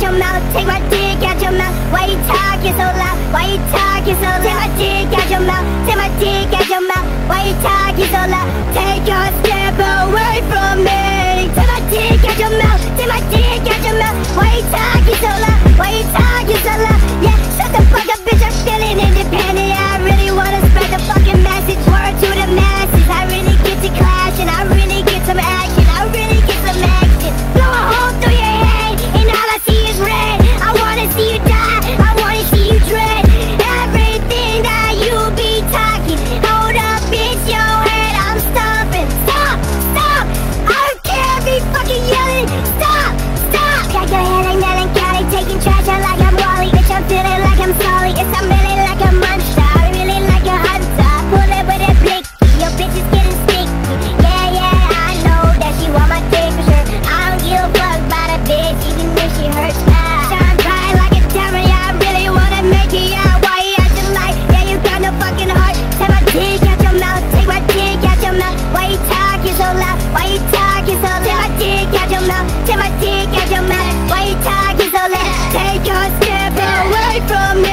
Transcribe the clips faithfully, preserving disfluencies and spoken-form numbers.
your mouth, take my dick out your mouth. Why you talking so loud? Why you talking so loud? Take my dick out your mouth, take my dick out your mouth. Why you talking so loud? Take a step away from me. Take my dick out your mouth, take my dick out your mouth. Why you talking so loud? Why you talking so loud? Yeah, shut the fuck up, bitch, I'm feeling independent. I really wanna spread the fucking message, word to the masses. I really get to clash and I really get some action. I really get some action. Blow a hole through your head and all I see is red. I wanna see you die, I wanna see you dread everything that you be talking. Hold up, bitch, your head, I'm stomping. Stop, stop, I don't care if you fucking yelling. Stop, stop. Got your head like melancholy, taking trash out like I'm Wally. Bitch, I'm feeling like I'm sorry. Yes, I'm really like a monster, I really like a hunter. Pull it with a blick, your bitch is getting sticky. Yeah, yeah, I know that she want my dick for sure. I don't give a fuck about a bitch, even if she hurts. Ah, shine bright like a diamond, yeah, I really wanna make it. Yeah, why you acting like, yeah, you got no fucking heart. Take my dick out your mouth, take my dick out your mouth. Why you talking so loud? Why you talking so loud? Take my dick out your mouth, take my dick out your mouth. Why you talking so loud? Take a step away from me.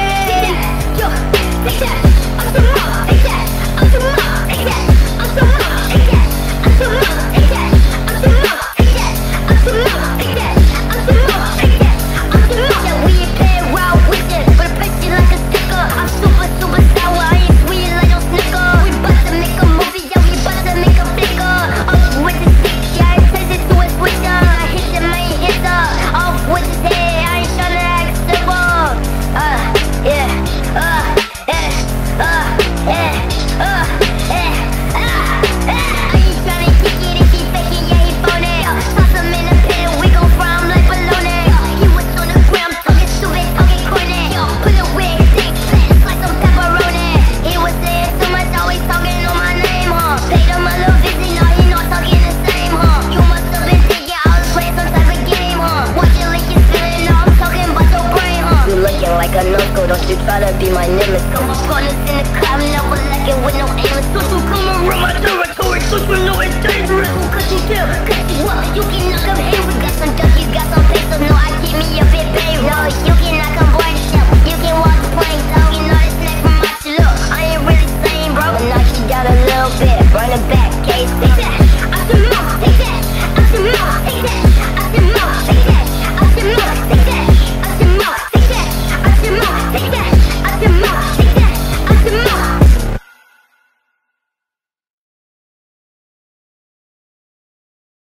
Yo, take that, I'm so loud, take that, I'm so loud, take that, I'm so loud, take that, I'm so loud, take that, I'm so loud, take that, I'm so loud, take that, I'm so loud, take that, I'm so loud. Yeah, we ain't play around with it, but I bet you like a sticker. I'm super, super sour, I ain't sweet like no snicker. We bout to make a movie, yeah, we bout to make a flicker. Off with the stick, yeah, I says it to a switcher. I hit him, I ain't hit her. Off with his head, I ain't tryna act simple. Uh, yeah, uh, yeah, uh, yeah, uh, yeah, uh, uh. I ain't tryna kick it if he faking, yeah, he phony. Toss him in the pit, we gon' fry him like bologna. He was on the ground, talking stupid, talking corny. Put a wig, thick, fat, slice some pepperoni. He was saying too much, always talking on my name, huh? Paid him a little visit, now he not talking the same, huh? You must have been thinking I was playing some type of game, huh? Watch it like you're feeling, now I'm talking about your brain, huh? You looking like a no-go, don't you try to be my nemesis.